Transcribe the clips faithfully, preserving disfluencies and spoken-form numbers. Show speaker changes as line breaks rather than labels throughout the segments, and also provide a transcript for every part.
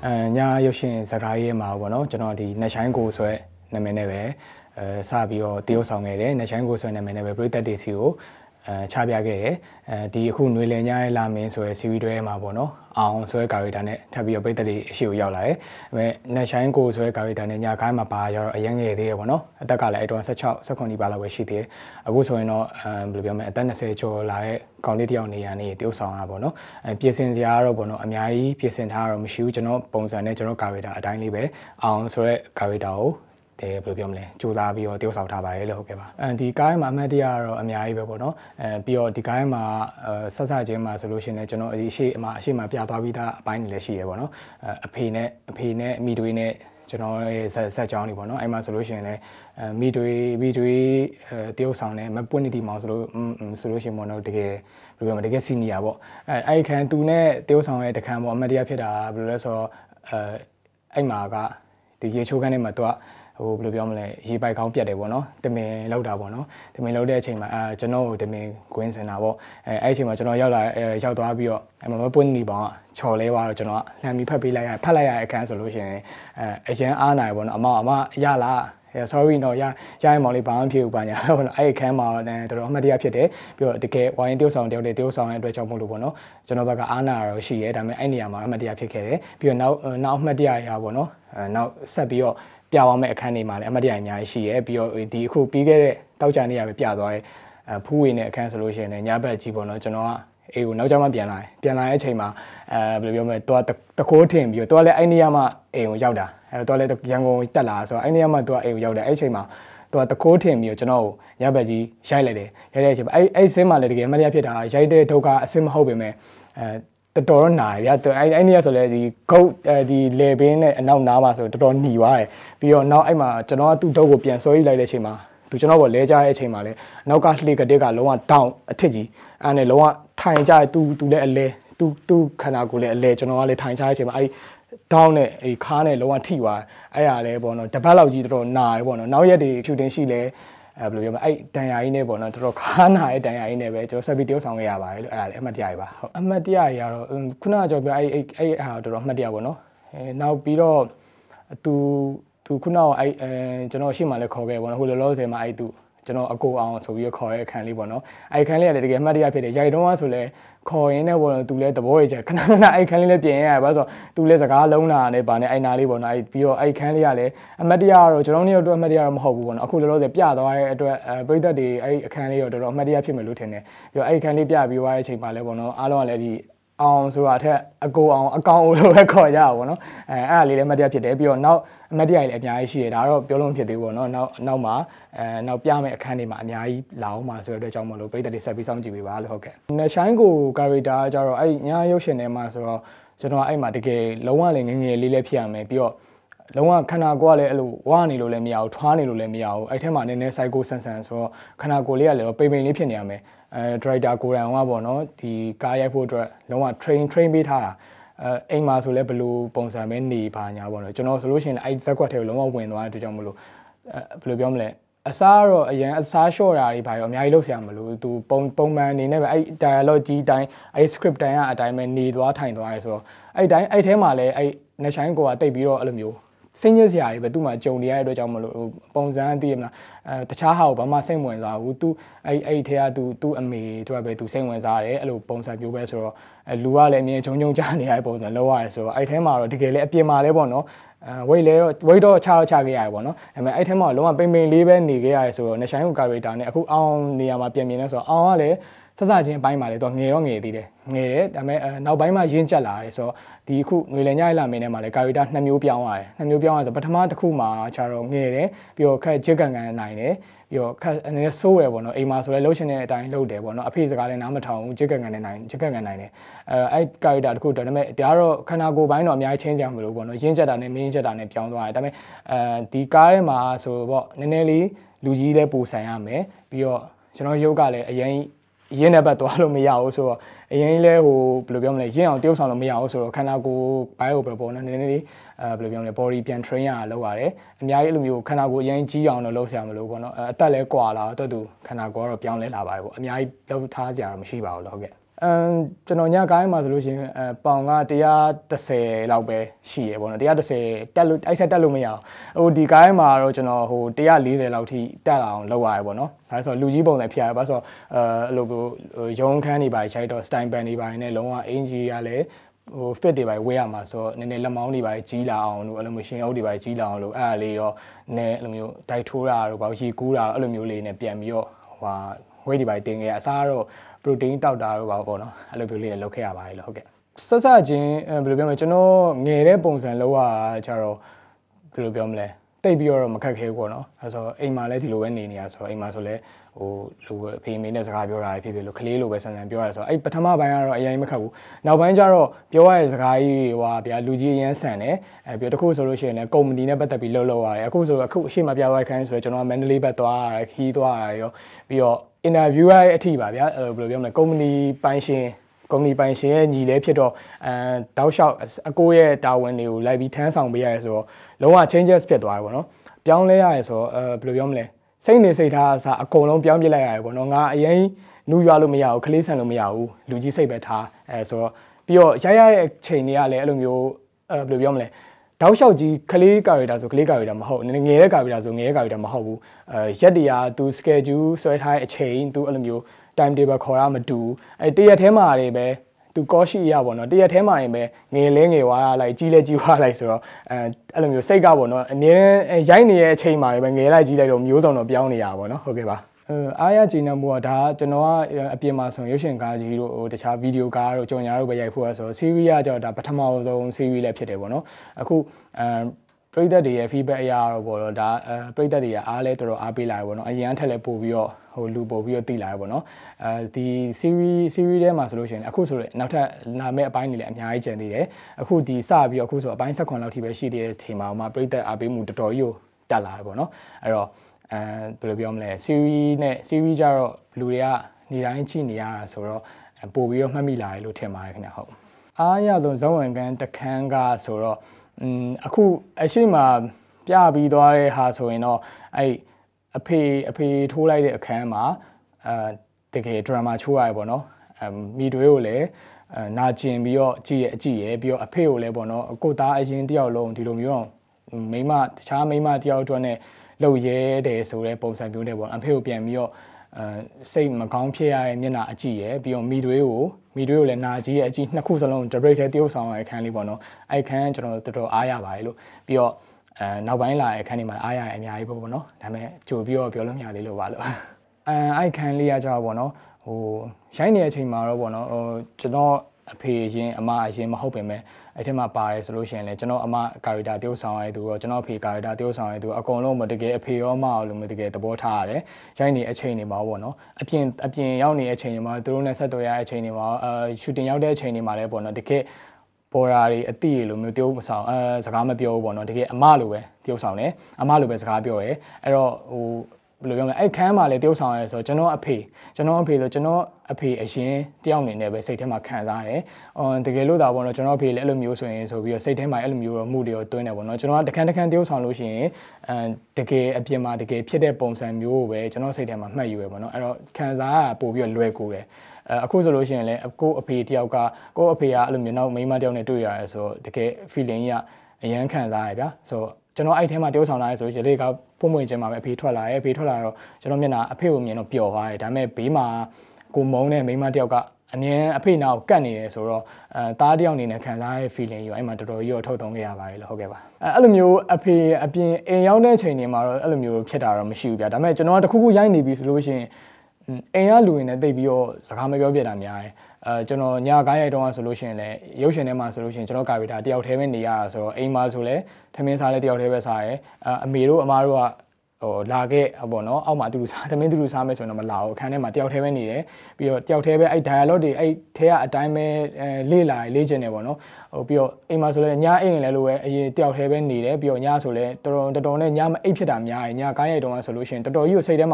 အဲညာရုပ်ရှင်စကားရေးမှာပေါ့နော်ကျွန်တော်ဒီနှဆိုင်ကိုဆွဲနာမည်နဲ့ပဲအဲစပြီးတော့တရုတ်ဆောင်ခဲ့တယ်နှဆိုင်ကိုဆွဲနာမည်နဲ့ပဲပရိသတ်တွေစီကိုအဲချပြခဲ့တယ်အဲဒီအခုຫນွေလည်ညရဲ့လာမင်းဆိုရယ်စီဗီတွဲမှာပေါ့နော်အောင်ဆွဲကာရီတာနဲ့ထပ်ပြီးတော့ပရိသတ်တွေအရှိကိုရောက်လာတယ်အဲနှဆိုင်ကိုဆွဲကာရီတာနဲ့ညာခိုင်းမှာပါကြတော့အရင်ငယ်သေးတယ်ပေါ့နော်အသက်ကလည်းအဲ့တော့16 19ဒီပါလောက်ပဲရှိသေးတယ်အခုဆိုရင်တော့အဲဘယ်လိုပြောမလဲအသက်20ကျော်လာတဲ့ကောင်လေးတယောက်နေရနေတရုတ်ဆောင်တာပေါ့နော်အဲပြင်ဆင်စရာတော့ပေါ့နော်အများကြီးပြင်ဆင်ထားတာတော့မရှိဘူးကျွန်တော်ပုံစံနဲ့ကျွန်တော်ကာရီတာအတိုင်းလေးပဲအောင်ဆိုရဲကာရီတာကိုတဲ့ဘယ်လိုပြောမလဲစူးစမ်းပြီးတော့တရုတ်ဆောင်ထားပါရဲ့လို့ဟုတ်ကဲ့ပါအဲဒီကားမှာအမှတ်တရတော့အများကြီးပဲပေါ့နော်အဲပြီးတော့ဒီကားမှာဆက်ဆက်ချင်းမှာဆိုလို့ရှိရင်လည်းကျွန်တော်ဒီအရှိအမအရှိမပြသွားပြီးသားအပိုင်းတွေလည်းရှိရပေါ့နော်အဖေနဲ့အဖေနဲ့အမိတွေနဲ့ကျွန်တော်ရဲ့ဆက်ဆက်ကြောင်းတွေပေါ့နော်အဲ့မှာဆိုလို့ရှိရင်လည်းအမိတွေမိတွေတရုတ်ဆောင်နဲ့မပွင့်နေတီမောင်ဆိုလို့ဆိုလို့ရှိရင်ပေါ့နော်တကယ်ဘယ်လိုပြောမလဲတကယ်စီနီယာပေါ့အဲအဲ့ခံသူနဲ့တရုတ်ဆောင်ရဲ့တခန်းပေါ့အမှတ်တရဖြစ်တာဘယ်လိုလဲဆိုတော့အဲအဲ့မှာကဒီရေချိုးခန်းထဲမှာသူကဟိုဘယ်လိုပြောမလဲရေပိုက်ကောင်းပြတ်တယ်ပေါ့နော်တမင်လောက်တာပေါ့နော်တမင်လောက်တဲ့အချိန်မှာအဲကျွန်တော်တမင်ကွင်းစင်တာပေါ့အဲအဲ့အချိန်မှာကျွန်တော်ရောက်လာအဲရောက်သွားပြီးတော့အမမပွင့်နေပေါင်းချော်လဲသွားတော့ကျွန်တော်လှမ်းပြီးဖတ်ပေးလိုက်ရဖတ်လိုက်ရတဲ့အခန်းဆိုလို့ရှိရင်အဲအရင်အားနိုင်ပေါ့နော်အမအမရလား sorry တော့ရရရင်မောင်လေးဘာမှမဖြစ်ဘူးပါညာပေါ့နော်အဲ့အခန်းမှာတော်တော်အမှတ်တရဖြစ်တယ်ပြီးတော့တကယ်ဝိုင်းတရုတ်ဆောင်တယောက်တည်းတရုတ်ဆောင်ရဲ့အတွက်ကြောင့်မို့လို့ပေါ့နော်ကျွန်တော်ဘက်ကအားနာတော့ရှိရဲဒါပေမဲ့အဲ့နေရာမှာအမှတ်တရဖြစ်ခဲ့တယ်ပြီးတော့နောက်နောက်အမှတ်တရရာပေါ့နော်အဲနောက်ဆက်ပြီးတော့ပြသွားမယ့်အခန်းတွေမှာလည်းအမှတ်တရအများကြီးရှိရဲပြီးတော့ဒီအခုပြီးခဲ့တဲ့တောက်ကြနေရပဲပြသွားတယ်အဖူးဝေနဲ့အခန်းဆိုလို့ရှိရင်လည်းညဘက်ကြီးပေါ့နော်ကျွန်တော်ကအေးကိုနောက်ကျမှပြန်လာတယ်ပြန်လာတဲ့အချိန်မှာအဲဘယ်လိုပြောမလဲတော့တခိုးထင်ပြီးတော့လည်းအဲ့နေရာမှာအိမ်ကိုရောက်တာအဲတော့လည်းရန်ကုန်တက်လာဆိုတော့အဲ့နေရာမှာတော့အိမ်ကိုရောက်တယ်အဲ့အချိန်မှာတော့တခိုးထင်ပြီးတော့ကျွန်တော်ညဘက်ကြီးရိုက်လိုက်တယ်ရိုက်တဲ့အချိန်မှာအဲ့အဲ့ဆင်းမှာလည်းတကယ်အမှတ်တရဖြစ်တာရိုက်တဲ့ဒုက္ခအဆင်းမဟုတ်ပေမဲ့အဲတော်တော်နာရဗျာအဲ့အဲ့နေရာဆိုလဲဒီဂုတ်ဒီလေဘင်းနဲ့အနောက်နားမှာဆိုတော်တော်หนีသွားတယ်ပြီးတော့နောက်အဲ့မှာကျွန်တော်ကသူ့ဒုတ်ကိုပြန်ဆွဲလိုက်တဲ့အချိန်မှာသူကျွန်တော်ကလဲကြတဲ့အချိန်မှာလဲနောက်ကလှေကတစ်ကလုံးဝတောင်းအထစ်ကြီးအဲ့နဲ့လုံးဝထိုင်ကြသူသူလည်းအလဲသူသူခန္ဓာကိုယ်လည်းအလဲကျွန်တော်ကလည်းထိုင်ကြတဲ့အချိန်မှာအဲ့တောင်းနဲ့အဲ့ခါနဲ့လုံးဝထိသွားအဲ့ရလဲပေါ့နော်တပတ်လောက်ကြီးတော်တော်နာရပေါ့နော်နောက်ရက်တွေဖြူတင်ရှိလဲအဲဘယ်လိုပြောမလဲအဲ့တန်ရာကြီးနဲ့ပေါ့နော်တော်တော်ခါနာရဲ့တန်ရာကြီးနဲ့ပဲကျွန်တော်ဆက်ပြီးတရုတ်ဆောင်ခဲ့ရပါတယ်လို့အဲ့ဒါလည်းအမှတ်တရကြီးပါဟုတ်အမှတ်တရကြီးကတော့ခုနကကျွန်တော်ပြောအဲ့အဲ့အဲ့ဟာတော်တော်အမှတ်တရပေါ့နော်အဲနောက်ပြီးတော့သူသူခုနကအဲ့အဲကျွန်တော်ရှေ့မှာလည်းခေါ်ခဲ့ပေါ့နော်ဟိုလောလောဆယ်မှာအဲ့သူကျွန်တော်အကိုအောင်ဆိုပြီးခေါ်တဲ့အခန်းလေးပေါ့နော်အဲ့အခန်းလေးကလည်းတကယ်အမှတ်တရဖြစ်တယ်ရိုက်တော့ဆိုလဲခေါ်ရင်းနဲ့ပေါ့နော်သူလည်းသဘောရချက်ခဏခဏအဲ့ခန်းလေးလည်းပြင်ရရပါဆိုတော့သူလည်းစကားလုံးလာနဲ့ဗာနဲ့အဲ့နာလေးပေါ့နော်အဲ့ပြီးတော့အဲ့ခန်းလေးကလည်းအမတ်တရကတော့ကျွန်တော်တို့တို့အမတ်တရတော့မဟုတ်ဘူးပေါ့နော်အခုလောလောဆယ်ပြသွားတဲ့အတွက်ပရိသတ်တွေအဲ့အခန်းလေးတော့တော်တော်အမတ်တရဖြစ်မယ်လို့ထင်တယ်ပြီးတော့အဲ့ခန်းလေးပြပြီးသွားတဲ့အချိန်မှာလည်းပေါ့နော်အားလုံးကလည်းဒီအောင်ဆိုတာအထက်အကိုအောင်အကောင်လို့ပဲခေါ်ကြတာပေါ့နော်အဲအဲ့အလေးလည်းအမတ်တရဖြစ်တယ်ပြီးတော့နောက်အမတ်တရကြီးလည်းအများကြီးရှိတယ်ဒါတော့ပြောလို့ဖြစ်သေးဘူးပေါ့နော်နောက်နောက်မှာအဲနောက်ပြမယ့်အခန်းတွေမှာအများကြီးလာအောင်ပါဆိုတဲ့အတွက်ကြောင့်မလို့ပြည်သက်တွေဆက်ပြီးစောင့်ကြည့်ပေးပါလို့ဟုတ်ကဲ့။နှဆိုင်ကိုကာရီတာကျတော့အဲ့ညာရုပ်ရှင်ထဲမှာဆိုတော့ကျွန်တော်အဲ့မှာတကယ်လုံးဝလည်းငငယ်လေးလေးဖြစ်ရမယ်ပြီးတော့လုံးဝခန္ဓာကိုယ်ကလည်းအဲ့လိုဝါနေလို့လည်းမရဘူးထွားနေလို့လည်းမရဘူးအဲ့ထဲမှာနည်းနည်း psycho ဆန်ဆန်ဆိုတော့ခန္ဓာကိုယ်လေးကလည်းပိန်ပိန်လေးဖြစ်နေရမယ်အဲ director ကိုယ်တိုင်ကပေါ့နော်ဒီကားရိုက်ဖို့အတွက်လုံးဝ train train ပေးထားတာအဲအိမ်မှာဆိုလဲဘယ်လိုပုံစံပဲနေပါညာပေါ့နော်ကျွန်တော်ဆိုလို့ရှိရင်အဲ့ဇက်ကွက်ထဲကိုလုံးဝဝင်သွားတဲ့အတွက်ကြောင့်မလို့အဲဘယ်လိုပြောမလဲအစားတော့အရင်အစားလျှော့တာတွေဘာရောအများကြီးလုပ်ဆရာမလို့သူပုံပုံမှန်အနေနဲ့ပဲအဲ့ dialogue ကြီးတိုင်းအဲ့ script တိုင်းကအတိုင်းပဲနေသွားထိုင်သွားရဲဆိုတော့အဲ့တိုင်းအဲ့ထဲမှာလဲအဲ့နှဆိုင်ကိုကတိတ်ပြီးတော့အဲ့လိုမျိုးစိတ်ညစ်စရာတွေပဲသူ့မှာကြုံနေရတဲ့အတွက်ကြောင့်မလို့ပုံစံသိရမလားအဲတခြားဟာကိုဘာမှစိတ်ဝင်စားဘူးသူအဲ့အဲ့ထဲကသူသူ့အမေတို့ပဲသူစိတ်ဝင်စားတယ်အဲ့လိုပုံစံမျိုးပဲဆိုတော့အဲလူကလည်းအမြင်ချုံချုံကြားနေရတဲ့ပုံစံလောက်ရတယ်ဆိုတော့အဲ့ထဲမှာတော့တကယ်လည်းအပြင်မှာလည်းပေါ့နော်အဲဝိတ်လဲတော့ဝိတ်တော့ချတော့ချခဲ့ရတယ်ပေါ့နော်ဒါပေမဲ့အဲ့ထဲမှာလုံးဝပိန်ပိန်လေးပဲနေခဲ့ရတယ်ဆိုတော့နှဆိုင်ကိုကာရီတာနဲ့အခုအောင်နေရာမှာပြင်မြင်နေဆိုတော့အောင်ကလည်းဆက်စချင်းအပိုင်းမှာလေတော့ငယ်တော့ငယ်သေးတယ်ငယ်တယ်ဒါပေမဲ့နောက်ပိုင်းမှာရင်းကျက်လာတယ်ဆိုတော့ဒီအခုငွေလည်ညိုက်လာမင်းထဲမှာလေကာရီတာနှစ်မျိုးပြောင်းရတယ်နှစ်မျိုးပြောင်းရဆိုပထမတစ်ခုမှာခြားတော့ငယ်တယ်ပြီးတော့ခက်ချစ်ကန်ကန်နိုင်တယ်ပြီးတော့ခက်အနေနဲ့စိုးရပေါ့နော်အိမ်မှာဆိုလဲလှုပ်ရှင်တဲ့အတိုင်းလှုပ်တယ်ပေါ့နော်အဖေစကားလည်းနားမထောင်ဘူးချစ်ကန်ကန်နဲ့နိုင်ချစ်ကန်ကန်နိုင်တယ်အဲအဲ့ကာရီတာတစ်ခုဒါပေမဲ့ဒါကတော့ခန္ဓာကိုယ်ပိုင်းတော့အများကြီးချင်းကြမလို့ပေါ့နော်ရင်းကျက်တာနဲ့မင်းကျက်တာနဲ့ပြောင်းသွားတယ်ဒါပေမဲ့အဲဒီကားထဲမှာဆိုတော့နည်းနည်းလေးလူကြီးလည်းပူဆန်ရမယ်ပြီးတော့ကျွန်တော်ရုပ်ကလည်းအရင်ရင်းနဲ့ပတ်သွားလို့မရဘူးဆိုတော့အရင်လဲဟိုဘယ်လိုပြောမလဲရင်းအောင်တရုပ်ဆောင်လို့မရဘူးဆိုတော့ခန္ဓာကိုယ်ဘိုင်းကိုပဲပေါ့နော်နည်းနည်းလေးအဲဘယ်လိုပြောမလဲ body ပြန် train ရအောင်လုပ်ရတယ်အများကြီးအဲ့လိုမျိုးခန္ဓာကိုယ်အရင်ကြီးအောင်တော့လုပ်ဆရာမလို့ပေါ့နော်အသက်လဲကွာလာတော့သူခန္ဓာကိုယ်ကတော့ပြောင်းလဲလာပါတယ်ပေါ့အများကြီးလုပ်ထားစရာတော့မရှိပါဘူးလို့ဟုတ်ကဲ့အမ်ကျွန်တော်ညကိုင်းမှာဆိုလို့ရှိရင်အဲပေါင်ကone thirtyလောက်ပဲရှိရပေါ့နော်one thirtyတက်လို့အဲ့ထက်တက်လို့မရအောင်ဟိုဒီကိုင်းမှာတော့ကျွန်တော်ဟိုone fortyလောက်ထိတက်လာအောင်လုပ်ရတယ်ပေါ့နော်ဒါဆိုလူကြီးပုံစံဖြစ်ရတယ်ဘာလို့ဆိုအဲအဲ့လိုရုံးခန်းတွေပါရှိတော့ style band တွေပါနေလုံးဝအင်ဂျီကလည်းဟို fit တွေပါဝေးရမှာဆိုတော့နည်းနည်းလက်မောင်းတွေပါကြီးလာအောင်လို့အဲ့လိုမျိုးရှင်အုပ်တွေပါကြီးလာအောင်လို့အဲ့ဒါလေးရောနည်းအဲ့လိုမျိုးဒိုက်ထိုးတာတို့ဘာရီကူးတာအဲ့လိုမျိုးလေးနဲ့ပြန်ပြီးတော့ဟိုဝေးတွေပါတင်ခဲ့အစားတော့ protein တောက်တာတော့ပါပေါ့နော်အဲ့လိုမျိုးလေးနဲ့လုပ်ခဲ့ရပါတယ်လို့ဟုတ်ကဲ့ဆက်ဆက်ချင်းဘယ်လိုပြောမလဲကျွန်တော်ငယ်တဲ့ပုံစံလောက်ရကြတော့ဘယ်လိုပြောမလဲတိတ်ပြီးတော့မခက်ခဲဘူးပေါ့နော်အဲဆိုအိမ်မှာလည်းဒီလိုပဲနေနေရဆိုတော့အိမ်မှာဆိုလဲဟိုလူအဖေမေနဲ့စကားပြောတာဖြစ်ဖြစ်လို့ကလေးလိုပဲဆန်ဆန်ပြောရဆိုတော့အဲ့ပထမပိုင်းကတော့အရင်မခက်ဘူးနောက်ပိုင်းကျတော့ပြောရတဲ့စကားကြီးဟိုဗျာလူကြီးအရင်ဆန်တယ်အဲပြီးတော့တခုဆိုလို့ရှိရင်လည်းကုမ္ပဏီနဲ့ပတ်သက်ပြီးလှုပ်လှုပ်ရတယ်အခုဆိုအခုအရှိမပြသွားခိုင်းဆိုတော့ကျွန်တော်ကမန္တလေးဘက်သွားရတယ်ခီးသွားရတယ်ရောပြီးတော့ interview ရတဲ့အထိပါဗျာအဲ့လိုဘယ်လိုပြောမလဲကုမ္ပဏီပိုင်ရှင်ကုမ္ပဏီပိုင်ရှင်ရဲ့ညီလေးဖြစ်တော့အဲတောက်လျှောက်အကိုရဲ့တာဝန်တွေကိုလိုက်ပြီးထမ်းဆောင်ပေးရတယ်ဆိုတော့လုံးဝ changes ဖြစ်သွားပြီပေါ့နော်ပြောင်းလဲရတယ်ဆိုတော့အဲဘယ်လိုပြောမလဲစိတ်နေစိတ်ထားအစားအကုန်လုံးပြောင်းပြလိုက်ရတယ်ပေါ့နော်ငါအရင်နူးရွာလို့မရဘူးခလေးဆန်လို့မရဘူးလူကြီးစိတ်ပဲထားအဲဆိုတော့ပြီးတော့ရိုက်ရတဲ့ချိန်တွေကလည်းအဲ့လိုမျိုးအဲဘယ်လိုပြောမလဲတောက်လျှောက်ကြီးခလေးကာရီတာဆိုခလေးကာရီတာမဟုတ်နည်းငယ်တဲ့ကာရီတာဆိုငယ်တဲ့ကာရီတာမဟုတ်ဘူးအဲရက်တရာသူ schedule ဆွဲထားတဲ့အချိန်သူအဲ့လိုမျိုး time table ခေါ်ရမတူအဲတရက်ထဲမှာတွေပဲသူကောရှိရပါတော့တရက်ထဲမှာနေပဲငယ်လဲငယ်ွားလိုက်ကြီးလဲကြီးွားလိုက်ဆိုတော့အဲအဲ့လိုမျိုးစိတ်ကပေါ့နော်အနည်းရိုက်နေတဲ့အချိန်မှာပဲငယ်လိုက်ကြီးလိုက်တော့မျိုးစုံတော့ပြောင်းနေရပါပေါ့နော်ဟုတ်ကဲ့ပါအဲအားရကြည်နမှုကဒါကျွန်တော်ကအပြင်မှာဆိုရုပ်ရှင်ကားကြီးတို့ဟိုတခြားဗီဒီယိုကားတို့ကြော်ညာတို့ပဲရိုက်ဖို့ဆိုတော့ series ကကြောတော့ဒါပထမဆုံး series လည်းဖြစ်တယ်ပေါ့နော်အခုအဲပရိသတ်တွေရဲ့ feedback အရာတော့ပေါ့တော့ဒါအဲပရိသတ်တွေကအားလဲတော်တော်အားပေးလာတယ်ပေါ့နော်အရင်ကထက်လည်းပို့ပြီးတော့ဟိုလူပို့ပြီးတော့တည်လာတယ်ပေါ့နော်အဲဒီ series series ထဲမှာဆိုလို့ရှိရင်အခုဆိုရင်နောက်ထပ်လာမယ့်အပိုင်းတွေလည်းအများကြီးကျန်သေးတယ်အခုဒီစပြီးတော့အခုဆိုအပိုင်းsevenလောက်ထိပဲရှိသေးတဲ့ချိန်မှာမှပရိသတ်အားပေးမှုတော်တော်ကြီးကိုတက်လာတယ်ပေါ့နော်အဲ့တော့အဲဘယ်လိုပြောမလဲ series နဲ့ series ကြတော့လူတွေကနေတိုင်းကြည့်နေရတာဆိုတော့ပို့ပြီးတော့မှတ်မိလာတယ်လို့ထင်ပါတယ်ခင်ဗျဟုတ်အားရဆုံးဇုံဝင်ကန်တခန်းကဆိုတော့อืมအခုအရှိမပြပြီးသွားတဲ့ဟာဆိုရင်တော့အဲ့အဖေအဖေထိုးလိုက်တဲ့အခန်းမှာအဲတကယ် drama ချိုးရတယ်ပေါ့နော်အမိတွေကိုလည်းနာကျင်ပြီးတော့ကြည့်ရအကြည့်ရပြီးတော့အဖေကိုလည်းပေါ့နော်ကိုသားအရင်တယောက်လုံးဒီလိုမျိုးတော့မိမတခြားမိမတယောက်အတွက်နဲ့လှုပ်ရဲတယ်ဆိုတဲ့ပုံစံမျိုးနဲ့ပေါ့အဖေကိုပြန်ပြီးတော့အဲစိတ်မကောင်းဖြစ်ရတဲ့မျက်နှာအကြည့်ရပြီးတော့မိတွေကိုမိတွေကိုလည်းနာကြီးရဲ့အကြည့်နှစ်ခုစလုံး debate ထဲတရုပ်ဆောင်ရတဲ့အခန်းလေးပေါ့နော်အဲ့ခန်းကျွန်တော်တော်တော်အားရပါတယ်လို့ပြီးတော့အဲနောက်ပိုင်းလာတဲ့အခန်းတွေမှာအားရရအများကြီးပေါ့ပေါ့နော်ဒါပေမဲ့ကြိုပြီးတော့ပြောလို့မရသေးလို့ပါလို့အဲအဲ့ခန်းလေးကကြောက်ပေါ့နော်ဟိုရိုက်နေတဲ့အချိန်မှာတော့ပေါ့နော်ဟိုကျွန်တော်အဖေအရင်အမအရင်မဟုတ်ပင်မဲ့အဲ့ထက်မှပါတယ်ဆိုလို့ရှိရင်လည်းကျွန်တော်အမကာရီတာတရုပ်ဆောင်ရတဲ့သူရောကျွန်တော်အဖေကာရီတာတရုပ်ဆောင်ရတဲ့သူအကုန်လုံးမတကယ်အဖေရောမအောင်လို့မတကယ်သဘောထားရတယ်ရိုက်နေအချိန်တွေမှာပေါ့နော်အပြင်အပြင်ရောက်နေတဲ့အချိန်တွေမှာသူတို့နဲ့ဆက်သွယ်ရတဲ့အချိန်တွေမှာအဲရှူတင်ရောက်တဲ့အချိန်တွေမှာလည်းပေါ့နော်တကယ်ပေါ်ရာတွေအတိတွေလိုမျိုးတရုပ်မဆောင်အဲစကားမပြောဘူးပေါ့နော်တကယ်အမလိုပဲတရုပ်ဆောင်တယ်အမလိုပဲစကားပြောတယ်အဲ့တော့ဟိုဘယ်လိုပြောမလဲအဲ့ခန်းမှာလည်းတရုပ်ဆောင်ရဲဆိုတော့ကျွန်တော်အဖေကျွန်တော်အဖေဆိုကျွန်တော်အဖေအရင်တယောက်နေနဲ့ပဲစိတ်ထဲမှာခံစားရတယ်။အော်တကယ်လို့ဒါပေါ့နော်ကျွန်တော်အဖေလည်းအဲ့လိုမျိုးဆိုရင်ဆိုပြီးတော့စိတ်ထဲမှာအဲ့လိုမျိုးတော့မှုတွေတော့တွင်းတယ်ပေါ့နော်ကျွန်တော်ကတခန်းတခန်းတရုပ်ဆောင်လို့ရှိရင်အဲတကယ်အပြင်မှာတကယ်ဖြစ်တဲ့ပုံစံမျိုးကိုပဲကျွန်တော်စိတ်ထဲမှာမှတ်ယူရပေါ့နော်အဲ့တော့ခံစားရပို့ပြီးတော့လွယ်ကူတယ်။အဲအခုဆိုလို့ရှိရင်လည်းကိုအဖေတယောက်ကကိုအဖေကအဲ့လိုမျိုးနောက်မိန်းမတယောက်နဲ့တွေ့ရတယ်ဆိုတော့တကယ် feeling ကြီးကအရန်ခံစားရဗျာဆိုတော့ကျွန်တော်အဲ့ထဲမှာတရုပ်ဆောင်လာရဲဆိုရင်လေကပုံမှန်ချင်းမှာပဲအဖေထွက်လာရဲအဖေထွက်လာတော့ကျွန်တော်မျက်နှာအဖေကိုမြင်တော့ပျော်သွားတယ်ဒါပေမဲ့ဘေးမှာကိုမုန်းတဲ့မိန်းမတယောက်ကအမြင်အဖေနာကိုကတ်နေတယ်ဆိုတော့အဲသားတယောက်အနေနဲ့ခံစားရတဲ့ feeling ကြီးအဲ့မှာတော်တော်ကြီးတော့ထုတ်သုံးခဲ့ရပါတယ်လို့ဟုတ်ကဲ့ပါအဲအဲ့လိုမျိုးအဖေအပြင်အိမ်ရောက်တဲ့အချိန်တွေမှာတော့အဲ့လိုမျိုးဖြစ်တာတော့မရှိဘူးဗျာဒါပေမဲ့ကျွန်တော်ကတခုခုရိုက်နေပြီဆိုလို့ရှိရင်အိမ်ကလူတွေနဲ့တိတ်ပြီးတော့စကားမပြောပြတာများတယ်အဲကျွန်တော်ညကားရိုက်တော့ဆိုလို့ရှိရင်လည်းရုပ်ရှင်ထဲမှာဆိုလို့ရှိရင်ကျွန်တော်ကာဗီတာတယောက်တည်းပဲနေရတာဆိုတော့အိမ်မှာဆိုလည်းထမင်းစားလည်းတယောက်တည်းပဲစားတယ်အမေတို့အမားတို့ကဟိုလာခဲ့ပေါ့နော်အောက်မှာသူတို့စားထမင်းသူတို့စားမယ်ဆိုရင်တော့မလာဘူးအခန်းထဲမှာတယောက်တည်းပဲနေတယ်ပြီးတော့တယောက်တည်းပဲအဲ့ dialogue တွေအဲ့ထဲကအတိုင်းပဲလေ့လာလေ့ကျင့်နေပေါ့နော်ဟိုပြီးတော့အိမ်မှာဆိုလည်းညအိမ်လည်းလို့ပဲအရင်တယောက်တည်းပဲနေတယ်ပြီးတော့ညဆိုလည်းတော်တော်တော်တော်နဲ့ညမအိပ်ဖြစ်တာများတယ်ညကားရိုက်တော့ဆိုလို့ရှိရင်တော်တော်ကြီးကိုစိတ်ထဲမှာ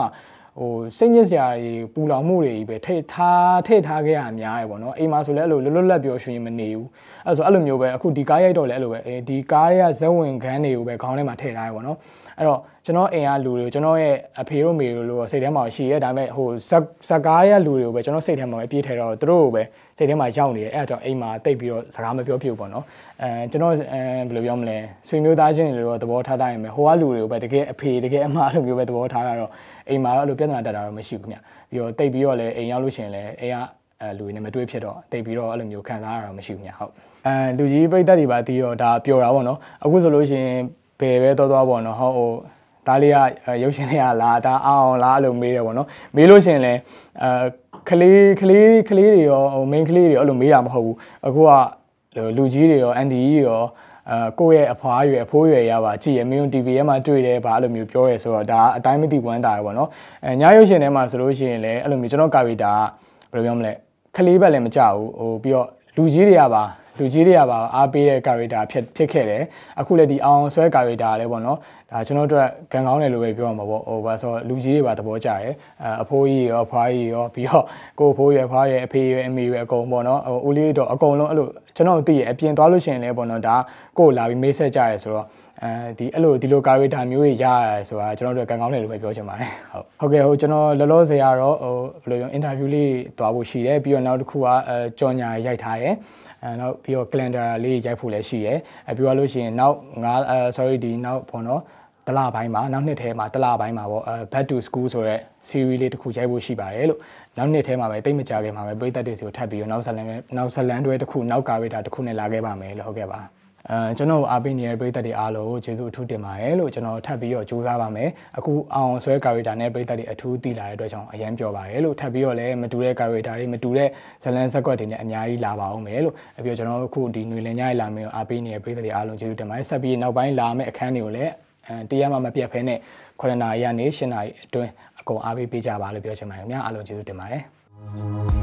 ဟိုစိတ်ညစ်စရာတွေပူလောင်မှုတွေပဲထိတ်ထားထိတ်ထားခဲ့ရများရပေါ့နော်အိမ်မှာဆိုလဲအဲ့လိုလွတ်လွတ်လပ်ပြောရွှင်မနေဘူးအဲ့ဆိုအဲ့လိုမျိုးပဲအခုဒီကားရိုက်တော့လဲအဲ့လိုပဲအဲဒီကားတွေကဇက်ဝင်ခန်းတွေကိုပဲခေါင်းထဲမှာထည့်ထားရပေါ့နော်အဲ့တော့ကျွန်တော်အိမ်ကလူတွေကိုကျွန်တော်ရဲ့အဖေတို့မေတို့လို့စိတ်ထဲမှာရှိရဲဒါပေမဲ့ဟိုဇက်ဇက်ကားရဲ့လူတွေကိုပဲကျွန်တော်စိတ်ထဲမှာပဲပြေးထဲတော့သူတို့ကိုပဲစိတ်ထဲမှာရောက်နေတယ်အဲ့ဒါကြောင့်အိမ်မှာတိတ်ပြီးတော့စကားမပြောဖြစ်ဘူးပေါ့နော်အဲကျွန်တော်အဲဘယ်လိုပြောမလဲဆွေမျိုးသားချင်းတွေတော့သဘောထားတိုင်းပဲဟိုကလူတွေကိုပဲတကယ်အဖေတကယ်အမလိုမျိုးပဲသဘောထားတာတော့အိမ်မှာတော့အဲ့လိုပြဿနာတက်တာတော့မရှိဘူးခင်ဗျပြီးတော့တိတ်ပြီးတော့လည်းအိမ်ရောက်လို့ရှိရင်လည်းအိမ်ကအဲလူတွေနဲ့မတွေ့ဖြစ်တော့တိတ်ပြီးတော့အဲ့လိုမျိုးခံစားရတာမရှိဘူးခင်ဗျဟုတ်အဲလူကြီးပြိတ္တတွေပါတီးတော့ဒါပျော်တာပေါ့နော်အခုဆိုလို့ရှိရင်ဘယ်ပဲတော်တော်ပေါ့နော်ဟောဟိုဒါလေးကရုပ်ရှင်တွေကလာဒါအောင်လားအဲ့လိုမေးတယ်ပေါ့နော်မေးလို့ရှိရင်လည်းအဲကလေးကလေးကလေးတွေရောဟို main ကလေးတွေရောအဲ့လိုမေးတာမဟုတ်ဘူးအခုကလူကြီးတွေရောအန်ဒီကြီးရောအဲကိုယ့်ရဲ့အဖွားရွယ်အဖိုးရွယ်ရပါကြည့်ရမင်း တီ ဗီ ထဲမှာတွေ့တယ်ဗာအဲ့လိုမျိုးပြောရဲဆိုတော့ဒါအတိုင်းမသိဝမ်းတာရပေါ့နော်အဲညာရုပ်ရှင်ထဲမှာဆိုလို့ရှိရင်လည်းအဲ့လိုမျိုးကျွန်တော်ကာရီတာဘယ်လိုပြောမလဲကလေးဘက်လည်းမကြဘူးဟိုပြီးတော့လူကြီးတွေကပါလူကြီးတွေကပါအားပေးတဲ့ character ဖြစ်ဖြစ်ခဲ့တယ်အခုလည်းဒီအောင်ဆွဲ character လည်းပေါ့နော်ဒါကျွန်တော်တို့ကံကောင်းတယ်လို့ပဲပြောရမှာပေါ့ဟိုဘာဆိုလူကြီးတွေပါသဘောကျတယ်အဖိုးကြီးရောဖွားကြီးရောပြီးတော့ကိုအဖိုးရွယ်ဖွားရွယ်အဖေရွယ်အမေရွယ်အကုန်ပေါ့နော်ဟိုဦးလေးတော့အကုန်လုံးအဲ့လိုကျွန်တော်သိရအပြင်သွားလို့ရှိရင်လည်းပေါ့နော်ဒါကိုလာပြီးမေးဆက်ကြရဲဆိုတော့အဲဒီအဲ့လိုဒီလို character မျိုးတွေရရဆိုတာကျွန်တော်တို့ကံကောင်းတယ်လို့ပဲပြောချင်ပါတယ်ဟုတ်ဟုတ်ကဲ့ဟိုကျွန်တော်လောလောဆယ်ကတော့ဟိုဘယ်လိုပြော interview လေးသွားဖို့ရှိတယ်ပြီးတော့နောက်တစ်ခုကအဲကြော်ညာရိုက်ထားတယ်အဲနောက်ပြီးတော့ calendar လေးရိုက်ဖို့လည်းရှိရယ်အဲပြီးတော့လို့ရှိရင်နောက်ငါအဲ sorry ဒီနောက်ပေါ့နော်တလပိုင်းမှာနောက်နှစ်ထဲမှာတလပိုင်းမှာပေါ့အဲ back to school ဆိုတဲ့ series လေးတစ်ခုရိုက်ဖို့ရှိပါတယ်လို့နောက်နှစ်ထဲမှာပဲတိတ်မကြခင်မှာပဲပရိသတ်တွေစီကိုထပ်ပြီးတော့နောက်ဇလန်နောက်ဇလန်တွဲတစ်ခုနောက်ကာရီတာတစ်ခုနဲ့လာခဲ့ပါမယ်လို့ဟုတ်ကဲ့ပါအဲကျွန်တော်အားပေးနေတဲ့ပရိသတ်တွေအားလုံးကိုကျေးဇူးအထူးတင်ပါတယ်လို့ကျွန်တော်ထပ်ပြီးတော့ကြိုးစားပါမယ်အခုအောင်ဆွဲကာရီတာနဲ့ပရိသတ်တွေအထူးသိလာတဲ့အတွက်ကြောင့်အရန်ပြောပါတယ်လို့ထပ်ပြီးတော့လည်းမတူတဲ့ကာရီတာတွေမတူတဲ့ဇလန်ဇက်ကွက်တွေနဲ့အများကြီးလာပါအောင်မယ်လို့ပြီးတော့ကျွန်တော်အခုဒီຫນွေလင်ညရဲ့လာမင်းကိုအားပေးနေတဲ့ပရိသတ်တွေအားလုံးကျေးဇူးတင်ပါတယ်ဆက်ပြီးနောက်ပိုင်းလာမယ့်အခန်းတွေကိုလည်းအဲတရားမှမပြတ်ဖဲနဲ့ခုနှစ်နာရီကနေရှစ်နာရီအတွင်းအကုန်အားပေးပေးကြပါလို့ပြောချင်ပါတယ်ခင်ဗျာအားလုံးကျေးဇူးတင်ပါတယ်